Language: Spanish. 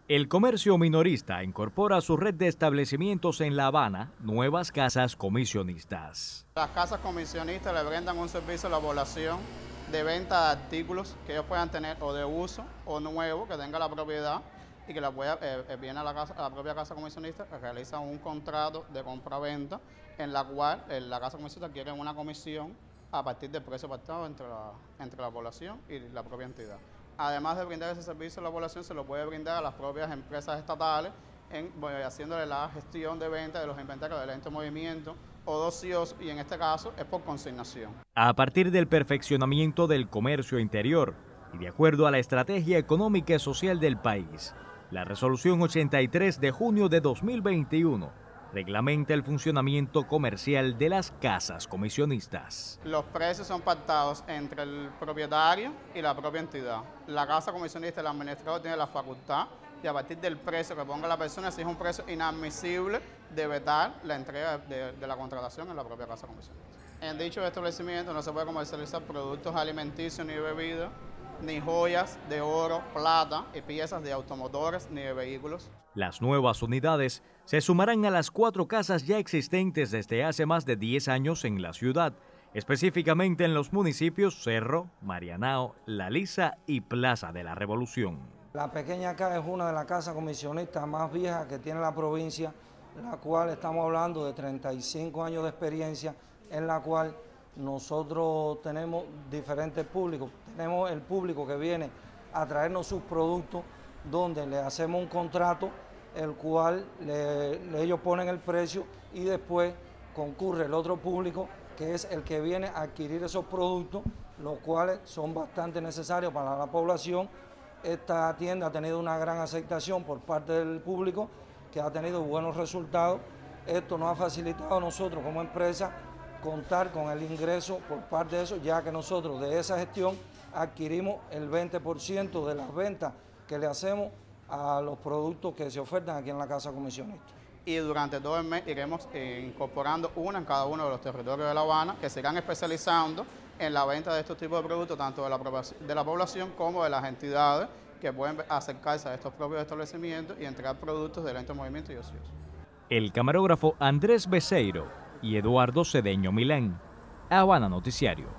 El comercio minorista incorpora a su red de establecimientos en La Habana nuevas casas comisionistas. Las casas comisionistas le brindan un servicio a la población de venta de artículos que ellos puedan tener o de uso o nuevo, que tenga la propiedad y que viene a la propia casa comisionista, que realiza un contrato de compra-venta en la cual la casa comisionista quiere una comisión a partir del precio pactado entre la población y la propia entidad. Además de brindar ese servicio a la población, se lo puede brindar a las propias empresas estatales, haciéndole la gestión de venta de los inventarios del ente movimiento o docioso, y en este caso es por consignación. A partir del perfeccionamiento del comercio interior y de acuerdo a la estrategia económica y social del país, la Resolución 83 de junio de 2021 reglamenta el funcionamiento comercial de las casas comisionistas. Los precios son pactados entre el propietario y la propia entidad. La casa comisionista, el administrador, tiene la facultad de, a partir del precio que ponga la persona, si es un precio inadmisible, de vetar la entrega de la contratación en la propia casa comisionista. En dicho establecimiento no se puede comercializar productos alimenticios ni bebidas, ni joyas de oro, plata y piezas de automotores ni de vehículos. Las nuevas unidades se sumarán a las 4 casas ya existentes desde hace más de 10 años en la ciudad, específicamente en los municipios Cerro, Marianao, La Lisa y Plaza de la Revolución. La Pequeña Acá es una de las casas comisionistas más viejas que tiene la provincia, la cual estamos hablando de 35 años de experiencia, en la cual nosotros tenemos diferentes públicos. Tenemos el público que viene a traernos sus productos, donde le hacemos un contrato, el cual ellos ponen el precio y después concurre el otro público, que es el que viene a adquirir esos productos, los cuales son bastante necesarios para la población. Esta tienda ha tenido una gran aceptación por parte del público, que ha tenido buenos resultados. Esto nos ha facilitado a nosotros como empresa contar con el ingreso por parte de eso, ya que nosotros de esa gestión adquirimos el 20% de las ventas que le hacemos a los productos que se ofertan aquí en la casa comisionista. Y durante todo el mes iremos incorporando una en cada uno de los territorios de La Habana, que se irán especializando en la venta de estos tipos de productos, tanto de la población como de las entidades que pueden acercarse a estos propios establecimientos y entregar productos del ente movimiento y ocioso. El camarógrafo Andrés Becerro y Eduardo Cedeño Milán. Habana Noticiario.